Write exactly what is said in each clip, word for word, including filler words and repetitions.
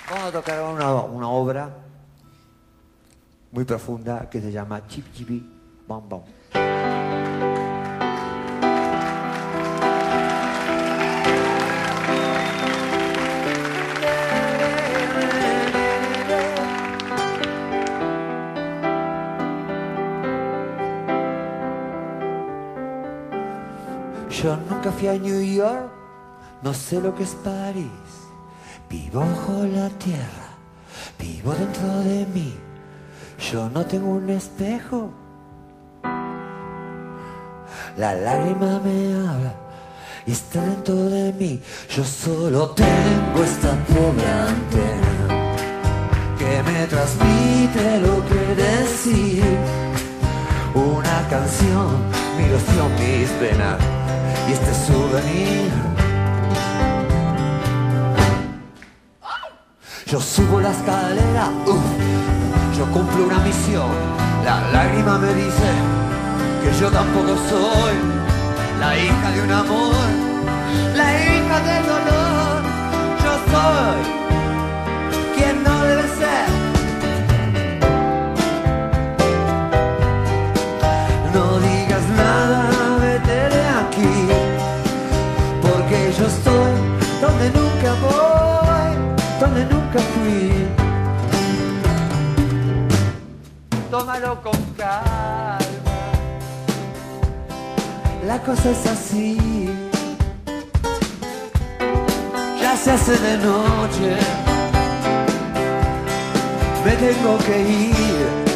Vamos a tocar una, una obra muy profunda que se llama Chip Chipi Bom Bom. Yo nunca fui a New York, no sé lo que es París. Vivo bajo la tierra, vivo dentro de mí. Yo no tengo un espejo, la lágrima me habla y está dentro de mí. Yo solo tengo esta pobre antena que me transmite lo que decir. Una canción, mi ilusión, mis penas y este souvenir. Yo subo la escalera, uh, yo cumplo una misión. La lágrima me dice que yo tampoco soy la hija de un amor, la hija del dolor. Yo soy quien no debe ser. No digas nada, vete de aquí, porque yo estoy donde nunca voy, donde nunca fui. Tómalo con calma, la cosa es así. Ya se hace de noche, me tengo que ir.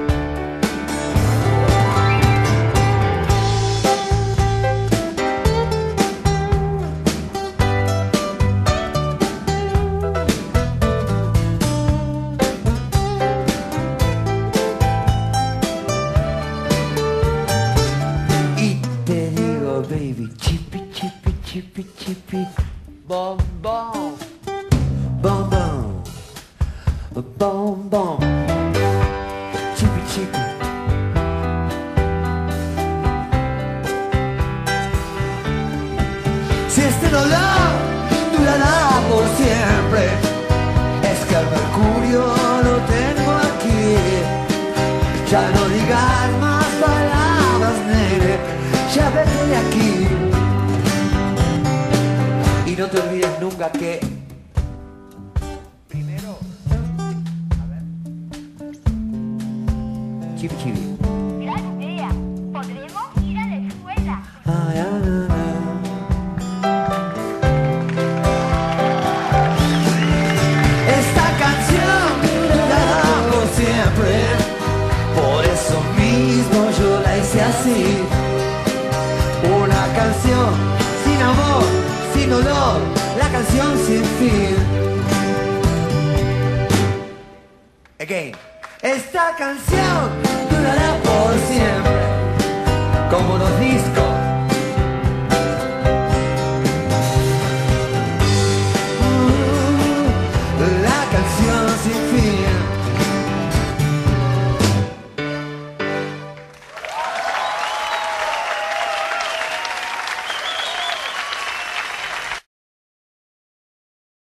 Baby, chippy, chippy, chippy, chippy, bom, bom, bom, bom, bom, bom, chippy, chippy. Si este dolor durará por siempre, es que el mercurio lo tengo aquí. Ya no digas más palabras, nene, ya vete de aquí. Y no te olvides nunca que primero, a ver, chipi chipi. Gran idea, podremos ir a la escuela. Ay, ay, ay, ay. Esta canción durará por siempre, por eso mismo yo la hice así. Una canción sin amor, sin dolor, la canción sin fin. Again. Esta canción